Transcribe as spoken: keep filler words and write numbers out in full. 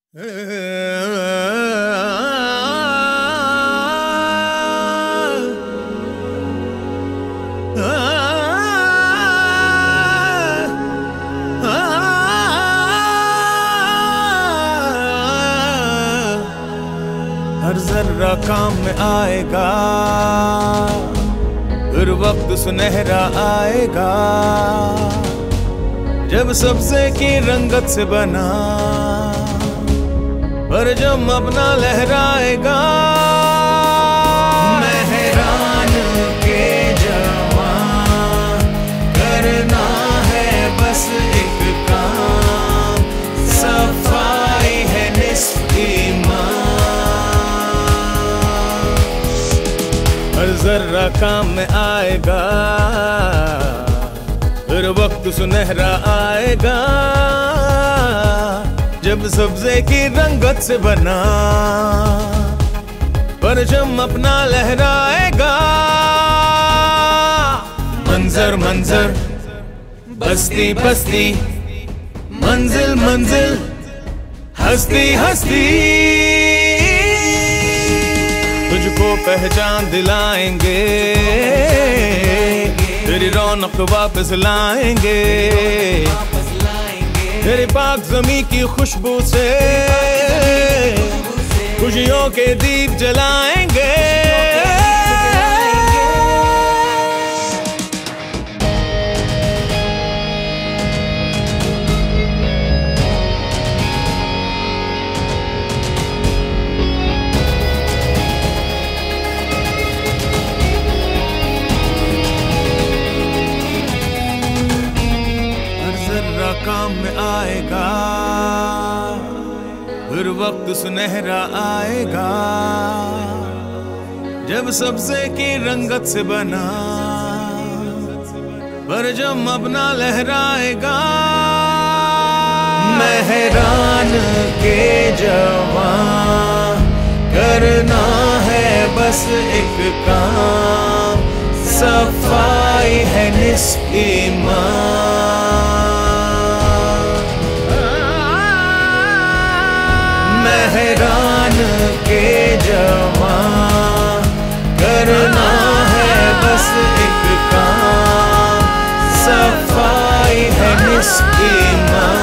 हर जर्रा काम में आएगा, फिर वक्त सुनहरा आएगा, जब सबसे की रंगत से बना पर जब अपना लहराएगा। मेहरान के जवान करना है बस एक काम, सफाई है निस्फ ईमान। हर जर्रा काम में आएगा, फिर वक्त सुनहरा आएगा, जब सब्ज़े की रंगत से बना परचम अपना लहराएगा। मंजर मंजर बस्ती बस्ती, मंजिल मंजिल हस्ती हस्ती, तुझको पहचान दिलाएंगे, तेरी रौनक वापस लाएंगे, तेरे पाक ज़मीं की खुशबू से खुशियों के दीप जलाएंगे। काम में आएगा, फिर वक्त सुनहरा आएगा, जब सबसे की रंगत से बना पर जब अपना लहराएगा। मेहरान के जवान करना है बस एक काम, सफाई है निस्फ ईमान। मेहरान के जवान करना है बस एक काम, सफाई है निस्फ ईमान।